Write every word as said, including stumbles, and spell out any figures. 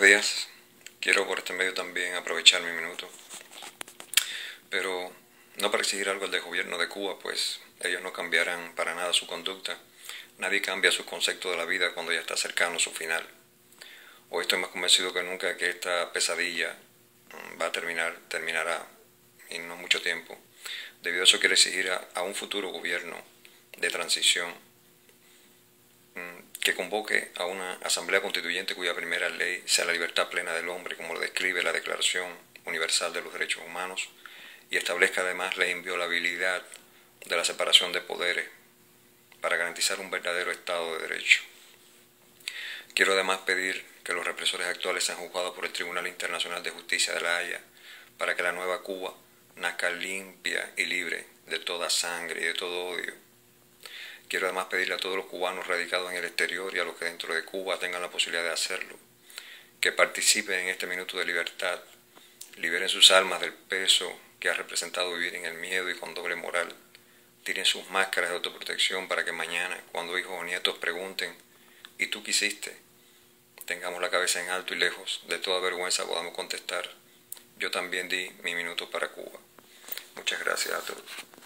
días. Quiero por este medio también aprovechar mi minuto, pero no para exigir algo del gobierno de Cuba, pues ellos no cambiarán para nada su conducta. Nadie cambia su concepto de la vida cuando ya está cercano a su final. Hoy estoy más convencido que nunca que esta pesadilla va a terminar, terminará en no mucho tiempo. Debido a eso quiero exigir a, a un futuro gobierno de transición que convoque a una asamblea constituyente cuya primera ley sea la libertad plena del hombre, como lo describe la Declaración Universal de los Derechos Humanos, y establezca además la inviolabilidad de la separación de poderes para garantizar un verdadero Estado de Derecho. Quiero además pedir que los represores actuales sean juzgados por el Tribunal Internacional de Justicia de La Haya para que la nueva Cuba nazca limpia y libre de toda sangre y de todo odio. Quiero además pedirle a todos los cubanos radicados en el exterior y a los que dentro de Cuba tengan la posibilidad de hacerlo, que participen en este minuto de libertad, liberen sus almas del peso que ha representado vivir en el miedo y con doble moral, tiren sus máscaras de autoprotección para que mañana, cuando hijos o nietos pregunten, ¿y tú qué hiciste?, tengamos la cabeza en alto y lejos de toda vergüenza podamos contestar, yo también di mi minuto para Cuba. Muchas gracias a todos.